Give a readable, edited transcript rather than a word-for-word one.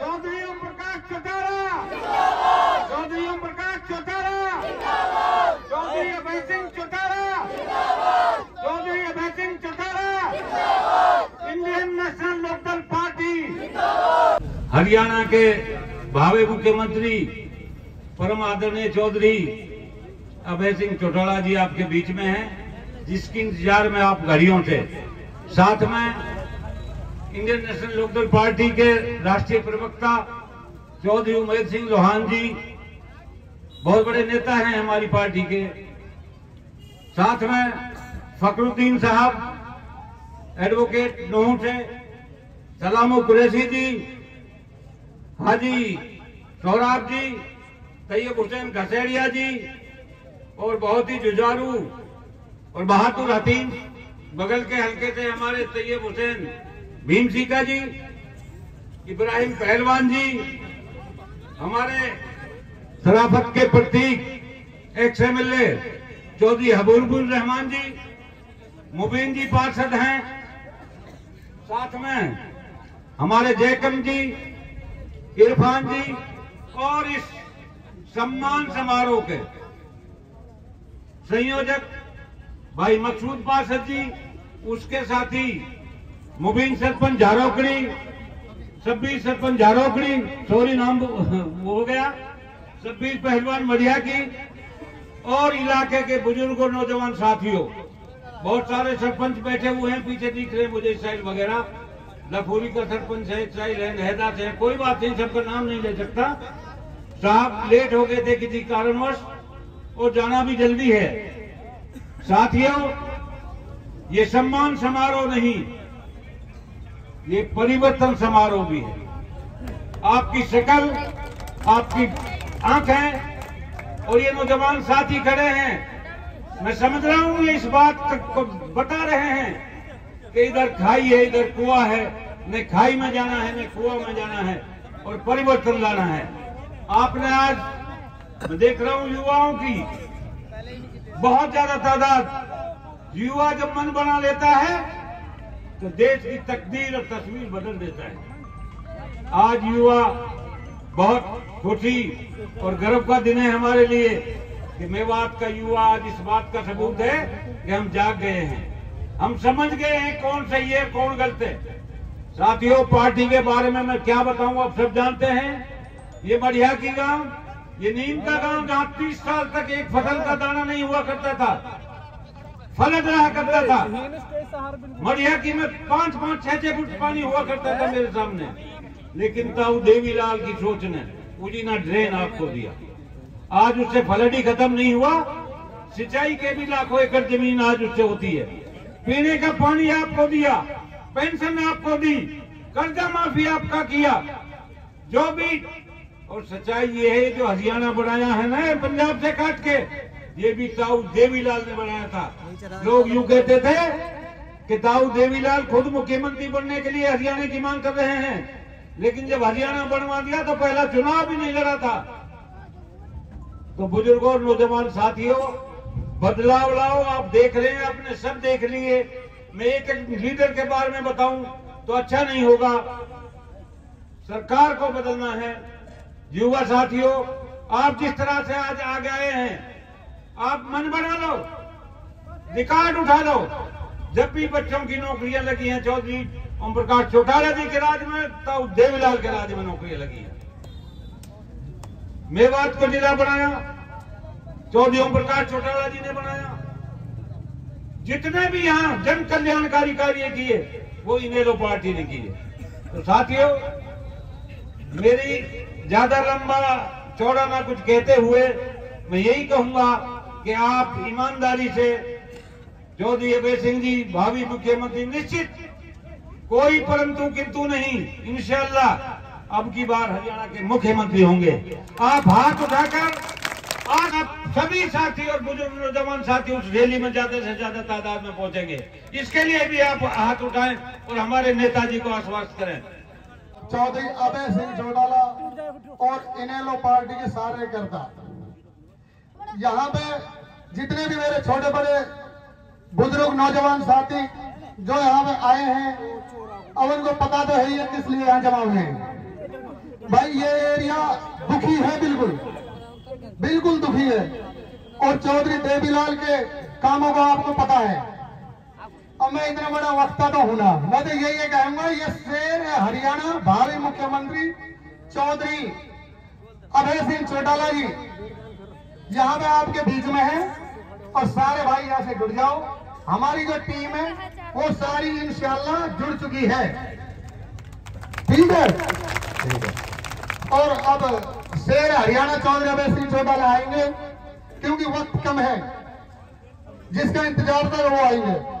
Chaudhary Om Prakash Chautala, Chaudhary Om Prakash Chautala, Chaudhary Abhay Singh Chautala, Chaudhary Abhay Singh Chautala, Indian National Lokdal party. Haryana के भावी मुख्यमंत्री परम आदरणीय चौधरी अभय सिंह चौटाला जी आपके बीच में हैं, जिसके इंतजार में आप घड़ियों थे। साथ में इंडियन नेशनल लोकदल पार्टी के राष्ट्रीय प्रवक्ता चौधरी उमेद सिंह लोहान जी बहुत बड़े नेता हैं हमारी पार्टी के। साथ में फखरुद्दीन साहब, एडवोकेट नूह से, सलामो कुरैशी जी, हाजी सौराब जी, तैयब हुसैन घसेड़िया जी और बहुत ही जुझारू और बहादुर हतीम बगल के हल्के से हमारे तैयब हुसैन भीम सीका जी, इब्राहिम पहलवान जी, हमारे शराफत के प्रतीक एक्स एमएलए चौधरी हबीबुर रहमान जी, मुबीन जी पार्षद हैं। साथ में हमारे जयकम जी, इरफान जी और इस सम्मान समारोह के संयोजक भाई मकसूद पार्षद जी, उसके साथी मुबीन सरपंच झारोकड़ी, शब्बीर सरपंच झारोकड़ी, सॉरी नाम हो गया, शब्बीर पहलवान मढ़िया की, और इलाके के बुजुर्गों नौजवान साथियों, बहुत सारे सरपंच बैठे हुए हैं, पीछे दिख रहे हैं मुझे इस साइड वगैरह, लफूरी का सरपंच है, इस साइड है, हैदा से है, कोई बात नहीं, सबका नाम नहीं ले सकता। साहब लेट हो गए थे किसी कारणवश और जाना भी जल्दी है। साथियों, ये सम्मान समारोह नहीं, ये परिवर्तन समारोह भी है। आपकी शक्ल, आपकी आंखें और ये नौजवान साथी खड़े हैं, मैं समझ रहा हूं ये इस बात को बता रहे हैं कि इधर खाई है, इधर कुआं है, न खाई में जाना है न कुआं में जाना है और परिवर्तन लाना है। आपने आज, मैं देख रहा हूं युवाओं की बहुत ज्यादा तादाद, युवा जब मन बना लेता है तो देश की तकदीर और तस्वीर बदल देता है। आज युवा बहुत खुशी और गर्व का दिन है हमारे लिए कि मेवात का युवा आज इस बात का सबूत है कि हम जाग गए हैं, हम समझ गए हैं कौन सही है कौन गलत है। साथियों, पार्टी के बारे में मैं क्या बताऊं, आप सब जानते हैं। ये मढ़िया की गांव, ये नीम का गांव, जहां 30 साल तक एक फसल का दाना नहीं हुआ करता था, फलद रहा करता था। मढ़िया की में 5-5, 6-6 फुट पानी हुआ करता था मेरे सामने, लेकिन ताऊ देवीलाल की सोच ने उजीना ड्रेन आपको दिया। आज उससे फलड ही खत्म नहीं हुआ, सिंचाई के भी लाखों एकड़ जमीन आज उससे होती है। पीने का पानी आपको दिया, पेंशन आपको दी, कर्जा माफी आपका किया, जो भी। और सच्चाई ये है, जो हरियाणा बनाया है ना पंजाब से काट के, ये भी ताऊ देवीलाल ने बनाया था। लोग यूं कहते थे कि ताऊ देवीलाल खुद मुख्यमंत्री बनने के लिए हरियाणा की मांग कर रहे हैं, लेकिन जब हरियाणा बनवा दिया तो पहला चुनाव भी नहीं लड़ा था। तो बुजुर्गों और नौजवान साथियों, बदलाव लाओ। आप देख रहे हैं, आपने सब देख लिए। मैं एक लीडर के बारे में बताऊं तो अच्छा नहीं होगा, सरकार को बदलना है। युवा साथियों, आप जिस तरह से आज आगे आए हैं, आप मन बना लो, रिकॉर्ड उठा लो। जब भी बच्चों की नौकरियां लगी हैं चौधरी ओम प्रकाश चौटाला जी के राज में, तो देवीलाल के राज में नौकरियां लगी हैं। मेवात को जिला बनाया चौधरी ओम प्रकाश चौटाला जी ने बनाया। जितने भी यहाँ जन कल्याणकारी कार्य किए वो इनेलो पार्टी ने किए। तो साथियों, मेरी ज्यादा लंबा चौड़ा ना कुछ कहते हुए मैं यही कहूंगा कि आप ईमानदारी से चौधरी अभय सिंह जी भावी मुख्यमंत्री निश्चित, कोई परंतु किंतु नहीं, इंशाअल्लाह अब की बार हरियाणा के मुख्यमंत्री होंगे। आप हाथ उठाकर आज आप सभी साथी और बुजुर्ग नौजवान साथी उस रैली में ज्यादा से ज्यादा तादाद में पहुंचेंगे, इसके लिए भी आप हाथ उठाएं और हमारे नेताजी को आश्वस्त करें। चौधरी अभय सिंह चौटाला और इनेलो पार्टी के सारे करता, यहाँ पे जितने भी मेरे छोटे बड़े बुजुर्ग नौजवान साथी जो यहाँ पे आए हैं, अब उनको पता तो है ये किस लिए यहाँ जमा हुए हैं। भाई ये एरिया दुखी है, बिल्कुल बिल्कुल दुखी है। और चौधरी देवीलाल के कामों का आपको पता है। अब मैं इतना बड़ा वक्ता तो हूं ना, मैं तो यही कहूंगा, ये शेर हरियाणा भावी मुख्यमंत्री चौधरी अभय सिंह चौटाला जी यहाँ पे आपके बीच में है। और सारे भाई यहाँ से जुड़ जाओ। हमारी जो टीम है वो सारी इंशाल्लाह जुड़ चुकी है, ठीक है। और अब शेर हरियाणा चौधरी अभय सिंह चौटाला आएंगे, क्योंकि वक्त कम है। जिसका इंतजार था वो आएंगे।